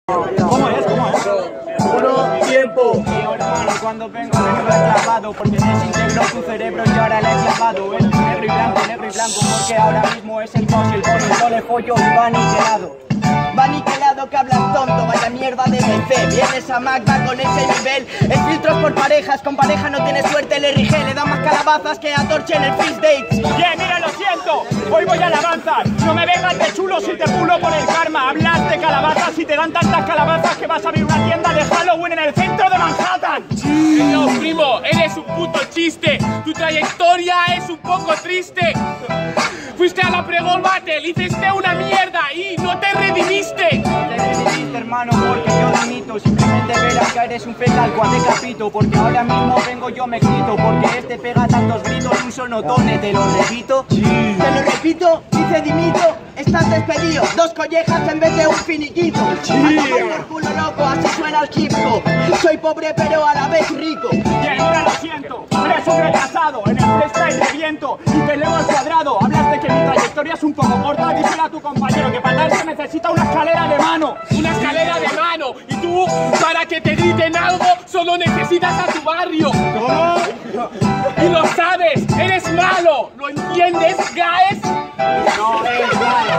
¿Cómo es? Uno, tiempo. Tío, hermano, cuando vengo clavado, porque desintegró tu cerebro y ahora la he clavado. Es negro y blanco, porque ahora mismo es el caos y el bono. Yo le follo y va aniquilado. Va aniquilado que hablas tonto, vaya mierda de MC. Vienes a Mac, va con ese nivel. El filtro es por parejas, con pareja no tienes suerte. Le rige, le da más calabazas que a Torche en el Fish Dates. Bien, mira, lo siento, hoy voy a alabanzas. No me vengas de chulo si te pulo por el karma. Hablas de calabazas y te dan tantas calabazas que vas a abrir una tienda de Halloween en el centro de Manhattan. No, primo, eres un puto chiste. Tu trayectoria es un poco triste. Fuiste a la Pregol Battle, hiciste una mierda y no te redimiste. No te redimiste, hermano, porque yo dimito. Simplemente verás que eres un fecal cuando decapito. Porque ahora mismo vengo yo me quito. Porque este pega tantos gritos un sonotone. ¿Te lo repito? Sí. Te lo repito, dice dimito. Estás despedido, 2 collejas en vez de un finiquito. Sí. A tomar por culo loco, así suena el hip hop. Soy pobre pero a la vez rico. Bien, ahora lo siento, eres un retrasado. En el freestyle reviento y te leo al cuadrado. Hablas de que mi trayectoria es un poco corta. Díselo a tu compañero que para darse necesita una escalera de mano. Una escalera de mano. Y tú, para que te griten algo, solo necesitas a tu barrio. ¿Cómo? Y lo sabes, eres malo. ¿Lo entiendes, guys? No es malo.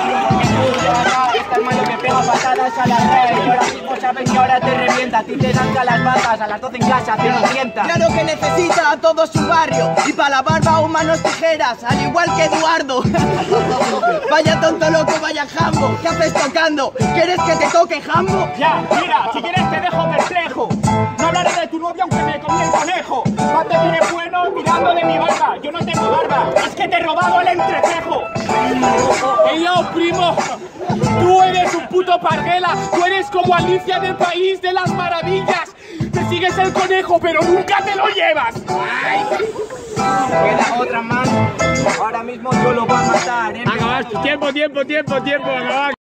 Está el malo que pega patadas a la red. Y ahora mismo sabes que ahora te revienta. A ti te dan calabazas a las 12 en casa, cenicienta. Claro que necesita a todo su barrio. Y para la barba aún manos tijeras, al igual que Eduardo. Vaya tonto loco, vaya jambo. ¿Qué haces tocando? ¿Quieres que te toque jambo? Ya, mira, si quieres te dejo perplejo. No hablaré de tu novia aunque me comí el conejo. Más te tiene bueno mirando de mi barba. Yo no tengo barba, es que te he robado el entrecejo. Ey, yo, primo, tú eres un puto parguela. Tú eres como Alicia del País de las Maravillas. Te sigues el conejo, pero nunca te lo llevas. Ay. Queda otra más. Ahora mismo yo lo voy a matar. Acabar, tiempo, acabar.